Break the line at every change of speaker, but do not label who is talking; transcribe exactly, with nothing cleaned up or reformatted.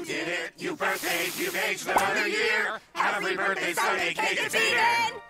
You did it. You birthdayed. You've aged another year. Happy birthday, Sunday Cake. It's Eden.